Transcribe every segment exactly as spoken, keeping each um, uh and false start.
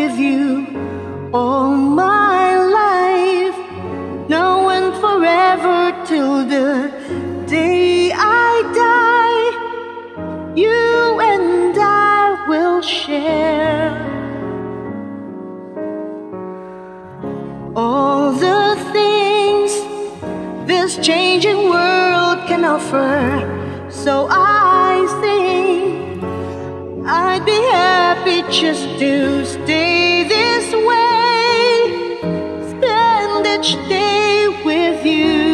with you all my life, now and forever till the day I die. You and I will share all the things this changing world can offer. So I think I'd be happy just to stay this way, spend each day with you.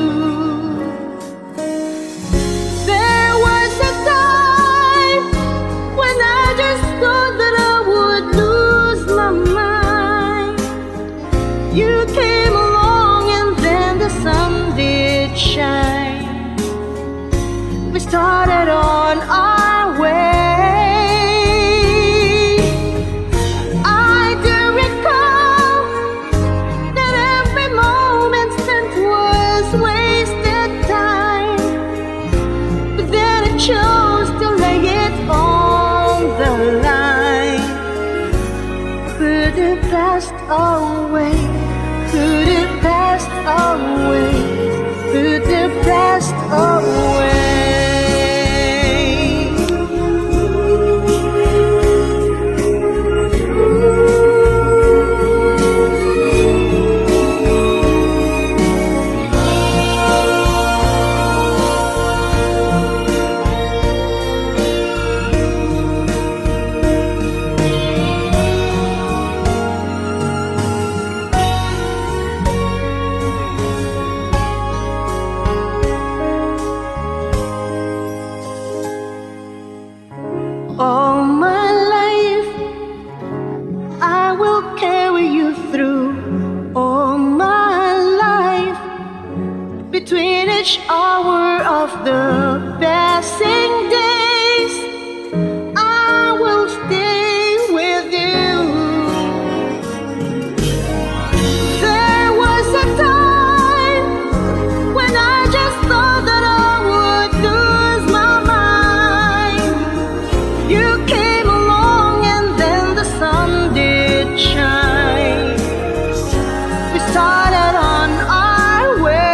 There was a time when I just thought that I would lose my mind. You came along and then the sun did shine. We started on our way. Chose to lay it on the line. Could it pass away? Could it pass away? Could it pass away? All my life I will carry you through. All my life, between each hour of the passing days, I will stay with you. There was a time when I just thought that I would lose my mind. You came along and then the sun did shine. We started on our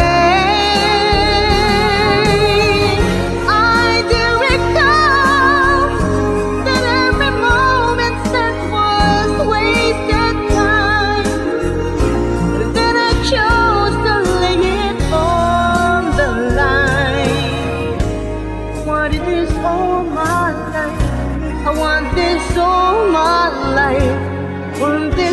way. I do recall that every moment spent was wasted time. Then I chose to lay it on the line. Wanted this all my life. I want this all my life. Want this